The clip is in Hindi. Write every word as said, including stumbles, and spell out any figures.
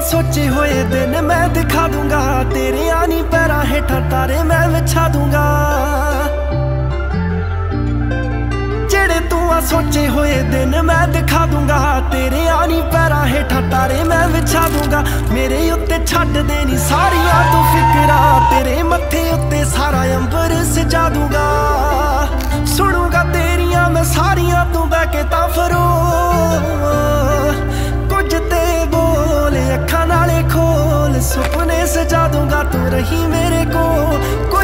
सोचे हुए दिन मैं दिखा दूंगा, तेरे आनी पैरा हेठा तारे मैं बिछा दूंगा। जेड़े तू आ सोचे हुए दिन मैं दिखा दूंगा, तेरे आनी पैरा हेठा तारे मैं बिछा दूंगा। मेरे उत्ते छड्ड देनी सारियां तू फिकरा, तेरे मत्थे उत्ते सारा अंबर सजा दूंगा। सुनूंगा तेरियां मैं सारियां तू बह के तां फरो, कुछ ते बोल अखां नाले खोल, सुपने सजा दूंगा तू रही मेरे को।